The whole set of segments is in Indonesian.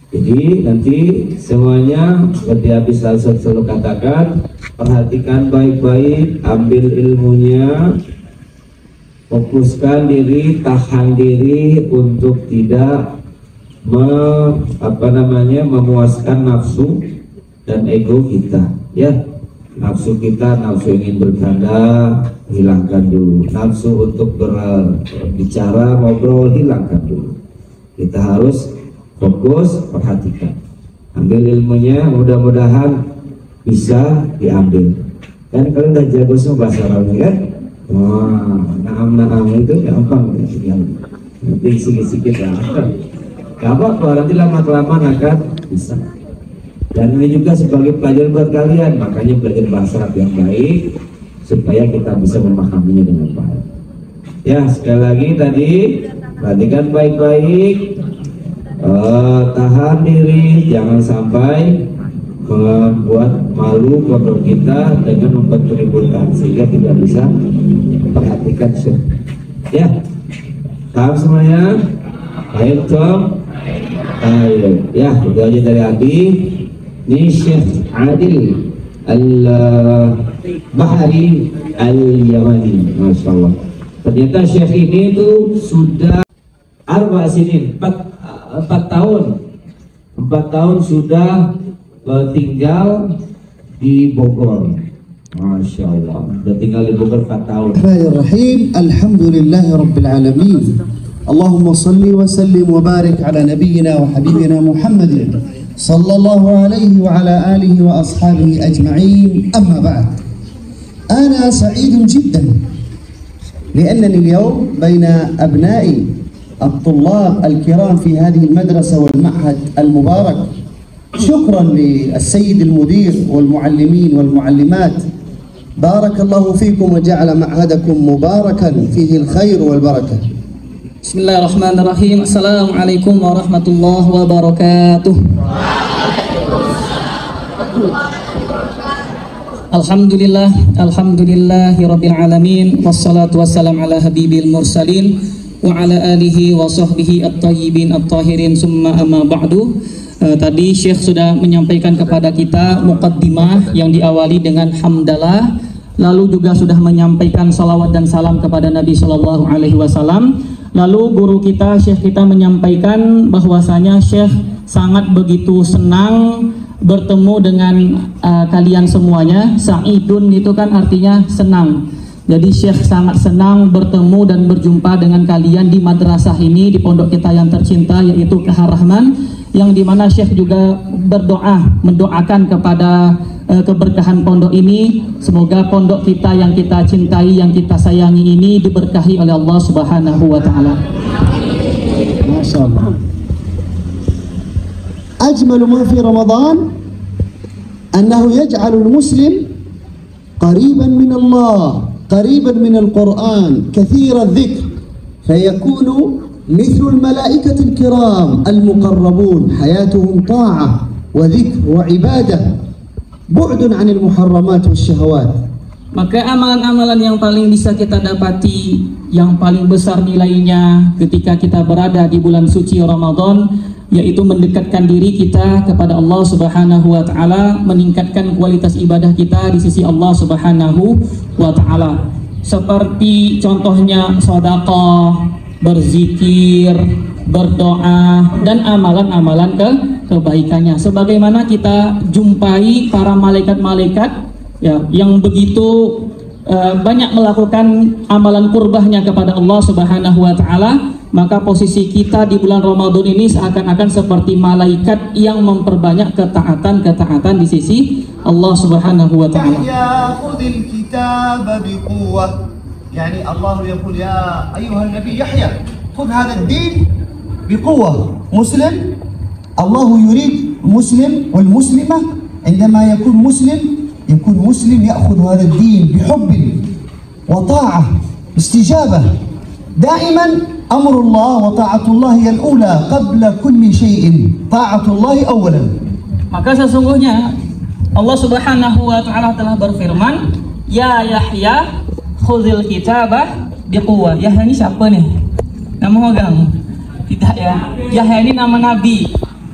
Jadi nanti semuanya seperti habis selalu katakan, perhatikan baik-baik, ambil ilmunya, fokuskan diri, tahan diri untuk tidak memuaskan nafsu dan ego kita, ya. Nafsu kita, nafsu ingin bercanda, hilangkan dulu. Nafsu untuk berbicara, ngobrol, hilangkan dulu. Kita harus fokus, perhatikan, ambil ilmunya, mudah-mudahan bisa diambil. Kan kalian udah jago semua bahasa Arabnya kan? Wah, naam itu gampang ya. Nanti sedikit lah. Gak apa-apa, nanti lama-kelamaan akan bisa. Dan ini juga sebagai pelajaran buat kalian, makanya belajar bahasa Arab yang baik supaya kita bisa memahaminya dengan baik. Ya, sekali lagi tadi perhatikan baik-baik, tahan diri, jangan sampai membuat malu keluarga kita dengan membuat keributan sehingga tidak bisa perhatikan syekh. Ya, paham semuanya? Baik, Tom. Ayo, ya, itu aja dari Adi. Ini Syekh Adil Al-Bahari Al-Yamani, Masya Allah. Ternyata Syekh ini itu sudah 4 tahun sudah tinggal di Bogor. Masya Allah, sudah tinggal di Bogor 4 tahun. Bismillahirrahmanirrahim. Alhamdulillahi Rabbil Alamin. Allahumma salli wa sallim wa barik ala nabiyyina wa habibina Muhammadin sallallahu alaihi wa ala alihi wa ashabihi ajma'in. Amma ba'd. Ana sa'idun jiddan li'annani al-yawm baina abna'i الطلاب الكرام في هذه المدرسة والمعهد المبارك. شكرا للسيد المدير والمعلمين والمعلمات، بارك الله فيكم وجعل معهدكم مباركا فيه الخير والبركة. بسم الله الرحمن الرحيم. السلام عليكم ورحمة الله وبركاته. Alhamdulillah rabbil alamin, wassalatu wassalam ala habibil mursalin wa ala alihi wa sahbihi at-tayyibin at-tahirin, summa amma ba'du. Tadi Syekh sudah menyampaikan kepada kita muqaddimah yang diawali dengan hamdalah, lalu juga sudah menyampaikan salawat dan salam kepada Nabi Shallallahu Alaihi Wasallam. Lalu guru kita, Syekh kita menyampaikan bahwasanya Syekh sangat begitu senang bertemu dengan kalian semuanya. Sa'idun itu kan artinya senang. Jadi Syekh sangat senang bertemu dan berjumpa dengan kalian di madrasah ini, di pondok kita yang tercinta yaitu Kahar Rahman, yang dimana Syekh juga mendoakan kepada keberkahan pondok ini. Semoga pondok kita yang kita cintai, yang kita sayangi ini diberkahi oleh Allah Subhanahu wa Ta'ala. Masya Allah. أجمل ما في رمضان أنه يجعل المسلم قريبا من الله، قريبا من القرآن، كثير الذكر، فيكون مثل الملائكة الكرام المقربون، حياتهم طاعة وذكر وعبادة، بعد عن المحرمات والشهوات. Maka amalan-amalan yang paling bisa kita dapati, yang paling besar nilainya ketika kita berada di bulan suci Ramadan, yaitu mendekatkan diri kita kepada Allah Subhanahu wa Ta'ala, meningkatkan kualitas ibadah kita di sisi Allah Subhanahu wa Ta'ala. Seperti contohnya sedekah, berzikir, berdoa, dan amalan-amalan kebaikannya. Sebagaimana kita jumpai para malaikat-malaikat ya, yang begitu banyak melakukan amalan qurbahnya kepada Allah Subhanahu wa Ta'ala, maka posisi kita di bulan Ramadan ini seakan-akan seperti malaikat yang memperbanyak ketaatan di sisi Allah Subhanahu wa Ta'ala. khudil kitaba biquwwah, yani Allah yaqul ya ayyuhan nabi Yahya khudh hadha ad-din biquwwah. Muslim, Allah yurid muslim wal muslimah عندما يكون مسلم يأخذ هذا الدين بحب وطاعة استجابة. دائما أمر الله وطاعة الله هي الأولى قبل كل شيء، طاعة الله أولا. Maka sesungguhnya Allah Subhanahu wa Ta'ala telah berfirman, ya Yahya khudhil kitabah biquwwah. Yahya ini siapa nih? Nama orang? Tidak ya. Yahya ini nama nabi.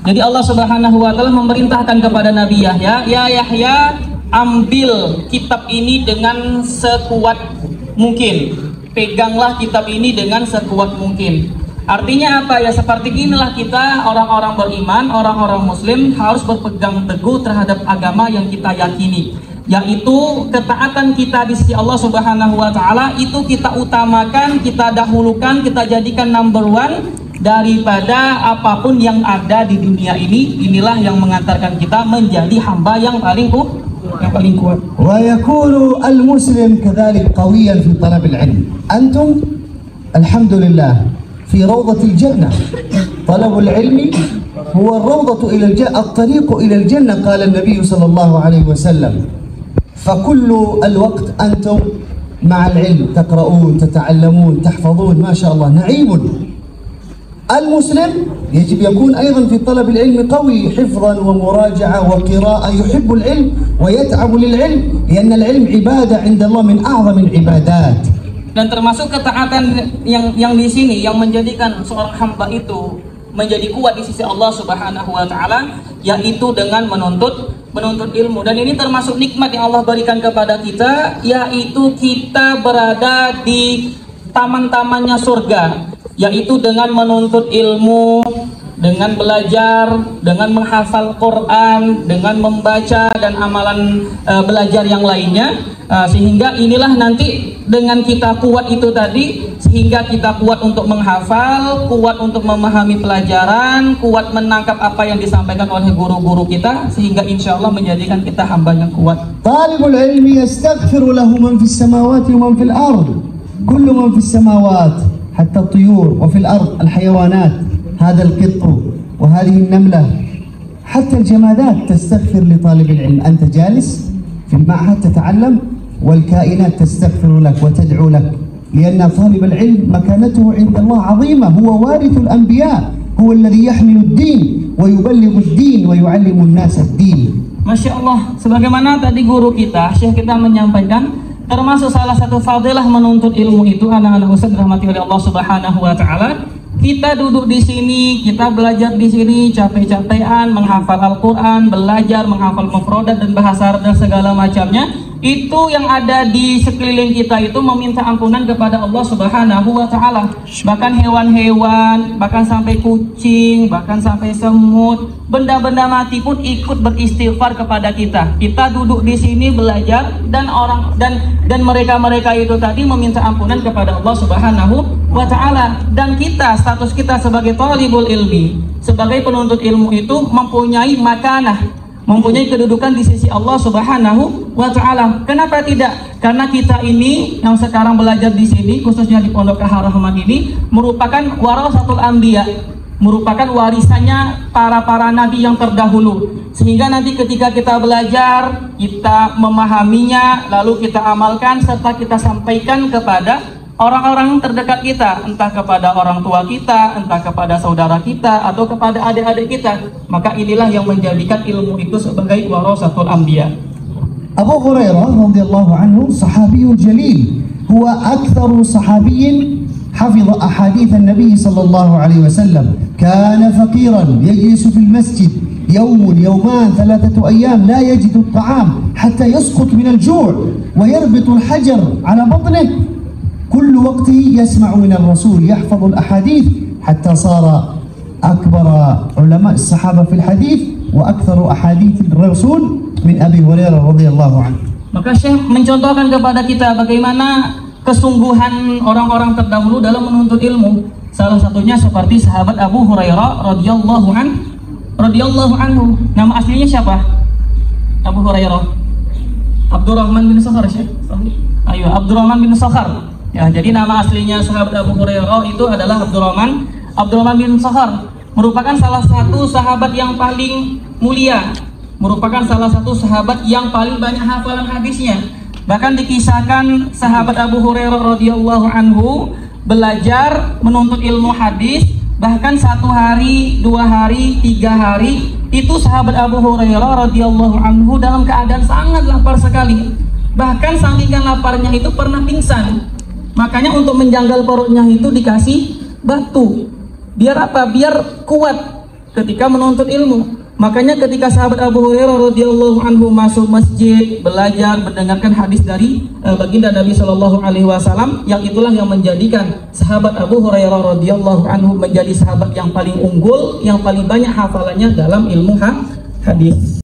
Jadi Allah Subhanahu wa taala memerintahkan kepada Nabi Yahya, "Ya Yahya, ambil kitab ini dengan sekuat mungkin. Peganglah kitab ini dengan sekuat mungkin." Artinya apa ya? Seperti inilah kita orang-orang beriman, orang-orang muslim harus berpegang teguh terhadap agama yang kita yakini, yaitu ketaatan kita di sisi Allah Subhanahu wa taala itu kita utamakan, kita dahulukan, kita jadikan number one daripada apapun yang ada di dunia ini. Inilah yang mengantarkan kita menjadi hamba yang paling kuat. ويكون المسلم كذلك قويا في طلب العلم. أنتم الحمد لله في روضة الجنة. طلب العلم هو الروضة إلى الجنة، الطريق إلى الجنة، قال النبي صلى الله عليه وسلم. فكل الوقت أنتم مع العلم، تقرؤون، تتعلمون، تحفظون، ما شاء الله، نعيم. المسلم يجب يكون أيضا في طلب العلم قوي، حفظا ومراجعة وقراءة، يحب العلم ويتعب للعلم، لأن العلم عبادة عند الله من أعظم العبادات. Dan termasuk ketaatan yang di sini yang menjadikan seorang hamba itu menjadi kuat di sisi Allah Subhanahu wa taala, yaitu dengan menuntut ilmu. Dan ini termasuk nikmat yang Allah berikan kepada kita, yaitu kita berada di taman-tamannya surga, yaitu dengan menuntut ilmu, dengan belajar, dengan menghafal Quran, dengan membaca dan amalan belajar yang lainnya, sehingga inilah nanti dengan kita kuat itu tadi, sehingga kita kuat untuk menghafal, kuat untuk memahami pelajaran, kuat menangkap apa yang disampaikan oleh guru-guru kita, sehingga insya Allah menjadikan kita hamba yang kuat. Talibul ilmi yastaghfiru lahu man fis samawati wa man fil ard. Kullu man fis samawat حتى الطيور وفي الأرض الحيوانات، هذا القط وهذه النملة، حتى الجمادات تستغفر لطالب العلم. أنت جالس في المعهد تتعلم والكائنات تستغفر لك وتدعو لك، لأن طالب العلم مكانته عند الله عظيمة، هو وارث الأنبياء، هو الذي يحمل الدين ويبلغ الدين ويعلم الناس الدين. Masya Allah, sebagaimana tadi guru kita, Syekh kita menyampaikan, termasuk salah satu fadilah menuntut ilmu itu, anak-anak ustadz dirahmati oleh Allah Subhanahu wa taala, kita duduk di sini, kita belajar di sini capek-capekan menghafal Al-Qur'an, belajar menghafal mufradat dan bahasa Arab dan segala macamnya. Itu yang ada di sekeliling kita itu meminta ampunan kepada Allah Subhanahu wa taala. Bahkan hewan-hewan, bahkan sampai kucing, bahkan sampai semut, benda-benda mati pun ikut beristighfar kepada kita. Kita duduk di sini belajar dan mereka itu tadi meminta ampunan kepada Allah Subhanahu wa taala. Dan kita, status kita sebagai thalibul ilmi, sebagai penuntut ilmu itu mempunyai makanah, mempunyai kedudukan di sisi Allah Subhanahu wa taala. Kenapa tidak? Karena kita ini yang sekarang belajar di sini, khususnya di Pondok Ar-Rahman ini, merupakan warasatul anbiya, merupakan warisannya para nabi yang terdahulu. Sehingga nanti ketika kita belajar, kita memahaminya, lalu kita amalkan serta kita sampaikan kepada orang-orang terdekat kita, entah kepada orang tua kita, entah kepada saudara kita, atau kepada adik-adik kita. Maka inilah yang menjadikan ilmu itu sebagai warasatul anbiya. Abu Hurairah radhiyallahu anhu sahabiyyun jalil, huwa aktsaru sahabiyyin حفظ أحاديث النبي صلى الله عليه وسلم. كان فقيرا يجلس في المسجد يوم يومان 3 أيام لا يجد الطعام حتى يسقط من الجوع ويربط الحجر على بطنه. كل وقته يسمع من الرسول، يحفظ الأحاديث حتى صار أكبر علماء الصحابة في الحديث وأكثر أحاديث الرسول من أبي هريرة رضي الله عنه. Maka Syekh mencontohkan kepada kita bagaimana kesungguhan orang-orang terdahulu dalam menuntut ilmu. Salah satunya seperti sahabat Abu Hurairah radhiyallahu anhu. Nama aslinya siapa? Abu Hurairah. Abdurrahman bin Sakhar, Syekh. Ayo, Abdurrahman bin Sakhar. Ya, jadi nama aslinya sahabat Abu Hurairah itu adalah Abdurrahman bin Sakhar. Merupakan salah satu sahabat yang paling mulia, merupakan salah satu sahabat yang paling banyak hafalan hadisnya. Bahkan dikisahkan sahabat Abu Hurairah radhiyallahu anhu belajar menuntut ilmu hadis, bahkan 1 hari, 2 hari, 3 hari, itu sahabat Abu Hurairah radhiyallahu anhu dalam keadaan sangat lapar sekali. Bahkan saking laparnya itu pernah pingsan. Makanya untuk menjanggal perutnya itu dikasih batu. Biar apa? Biar kuat. ketika menuntut ilmu. Makanya ketika sahabat Abu Hurairah radhiyallahu anhu masuk masjid, belajar, mendengarkan hadis dari baginda Nabi Shallallahu Alaihi Wasallam, yang itulah yang menjadikan sahabat Abu Hurairah radhiyallahu anhu menjadi sahabat yang paling unggul, yang paling banyak hafalannya dalam ilmu hadis.